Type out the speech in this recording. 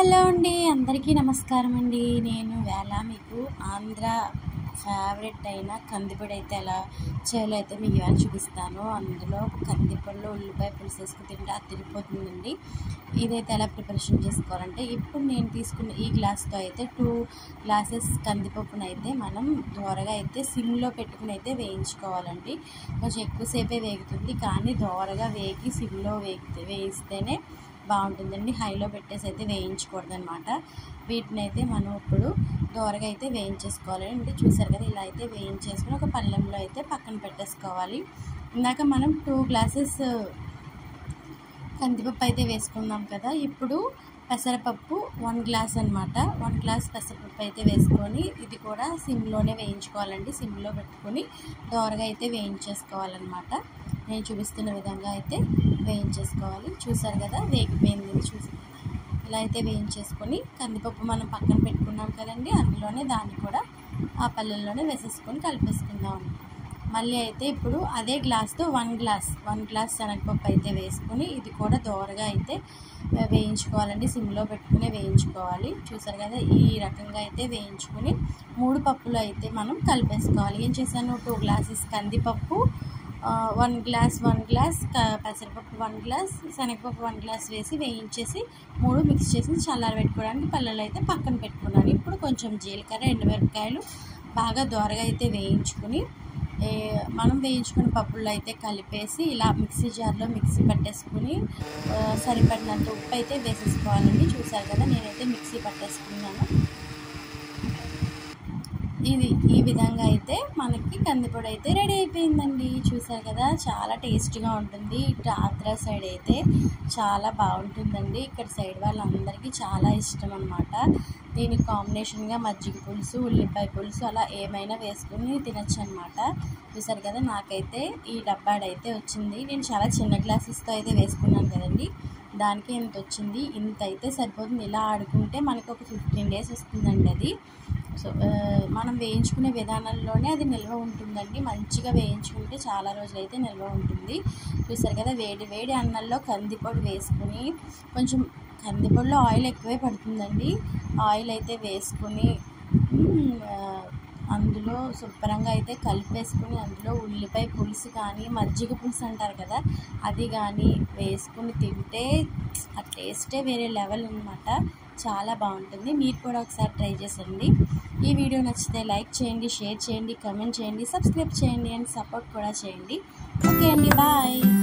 Hello అండి, అందరికీ నమస్కారం అండి. నేను వేళ మీకు ఆంధ్ర ఫేవరెట్ అయిన కందిపొడి అయితే ఎలా చేయాలో అయితే మీకు ఇవాళ చూపిస్తాను. అందులో కందిపొడిలో ఉల్లిపాయ పులుసు వేసుకుని తింటే అది తిరిగిపోతుందండి. ఇదైతే ఎలా ప్రిపరేషన్ చేసుకోవాలంటే, ఇప్పుడు నేను తీసుకున్న ఈ గ్లాస్తో అయితే 2 గ్లాసెస్ కందిపప్పును అయితే మనం దోరగా అయితే సిమ్లో పెట్టుకుని అయితే వేయించుకోవాలండి. కొంచెం ఎక్కువసేపే వేగుతుంది, కానీ దోరగా వేగి సిమ్లో వేయిస్తేనే బాగుంటుందండి. హైలో పెట్టేసి అయితే వేయించకూడదు అనమాట. వీటిని అయితే మనం ఇప్పుడు దోరగా అయితే వేయించేసుకోవాలండి. చూసారు కదా, ఇలా అయితే వేయించేసుకుని ఒక పళ్ళెంలో అయితే పక్కన పెట్టేసుకోవాలి. ఇందాక మనం 2 గ్లాసెస్ కందిపప్పు అయితే వేసుకున్నాం కదా, ఇప్పుడు పెసరపప్పు 1 గ్లాస్ అనమాట. 1 గ్లాస్ పెసరపప్పు అయితే వేసుకొని ఇది కూడా సిమ్లోనే వేయించుకోవాలండి. సిమ్లో పెట్టుకొని దోరగా అయితే వేయించేసుకోవాలన్నమాట. నేను చూపిస్తున్న విధంగా అయితే వేయించేసుకోవాలి. చూసారు కదా, వేగిపోయింది. ఇలా అయితే వేయించేసుకొని కందిపప్పు మనం పక్కన పెట్టుకున్నాం కదండి, అందులోనే దాన్ని కూడా ఆ పళ్ళెల్లోనే వేసేసుకొని కలిపేసుకుందాం. మళ్ళీ అయితే ఇప్పుడు అదే గ్లాస్తో 1 గ్లాస్ శనగపప్పు అయితే వేసుకొని ఇది కూడా దోరగా అయితే వేయించుకోవాలండి. సిమ్లో పెట్టుకుని వేయించుకోవాలి. చూసారు కదా, ఈ రకంగా అయితే వేయించుకొని 3 పప్పులు అయితే మనం కలిపేసుకోవాలి. ఏం చేశాను, 2 గ్లాసెస్ కందిపప్పు, 1 గ్లాస్ పెసరపప్పు, 1 గ్లాస్ శనగపప్పు, 1 గ్లాస్ వేసి వేయించేసి 3 మిక్స్ చేసి చల్లార పెట్టుకోవడానికి పళ్ళలో అయితే పక్కన పెట్టుకున్నాను. ఇప్పుడు కొంచెం జీలకర్ర, ఎండుమిరపకాయలు బాగా దోరగా అయితే వేయించుకుని మనం వేయించుకున్న పప్పుల్లో అయితే కలిపేసి ఇలా మిక్సీ జార్లో మిక్సీ పట్టేసుకుని సరిపడినంత ఉప్పు అయితే వేసేసుకోవాలండి. చూసారు కదా, నేనైతే మిక్సీ పట్టేసుకున్నాను. ఈ విధంగా అయితే మనకి కందిపొడి అయితే రెడీ అయిపోయిందండి. చూసారు కదా, చాలా టేస్టీగా ఉంటుంది. ఇటు ఆంధ్ర సైడ్ అయితే చాలా బాగుంటుందండి. ఇక్కడ సైడ్ వాళ్ళందరికీ చాలా ఇష్టం అనమాట. దీనికి కాంబినేషన్గా మజ్జిగ పులుసు, ఉల్లిపాయ పులుసు అలా ఏమైనా వేసుకుని తినచ్చు అనమాట. చూసారు కదా, నాకైతే ఈ డబ్బాడైతే వచ్చింది. నేను చాలా చిన్న గ్లాసెస్తో అయితే వేసుకున్నాను కదండి, దానికి ఇంత వచ్చింది. ఇంత అయితే సరిపోతుంది. ఇలా ఆడుకుంటే మనకు ఒక 15 days వస్తుందండి అది. సో మనం వేయించుకునే విధానంలోనే అది నిల్వ ఉంటుందండి. మంచిగా వేయించుకుంటే చాలా రోజులు అయితే నిల్వ ఉంటుంది. చూసారు కదా, వేడి వేడి అన్నంలో కందిపొడి వేసుకుని, కొంచెం కందిపొడిలో ఆయిల్ ఎక్కువే పడుతుందండి. ఆయిల్ అయితే వేసుకుని అందులో శుభ్రంగా అయితే కలిపేసుకుని అందులో ఉల్లిపాయ పులుసు కానీ మజ్జిగ పులుసు అంటారు కదా, అది కానీ వేసుకుని తింటే ఆ టేస్టే వేరే లెవెల్ అనమాట. చాలా బాగుంటుంది. మీరు కూడా ఒకసారి ట్రై చేసండి. ఈ వీడియో నచ్చితే లైక్ చేయండి, షేర్ చేయండి, కామెంట్ చేయండి, సబ్స్క్రైబ్ చేయండి అండ్ సపోర్ట్ కూడా చేయండి. ఓకే అండి, బాయ్.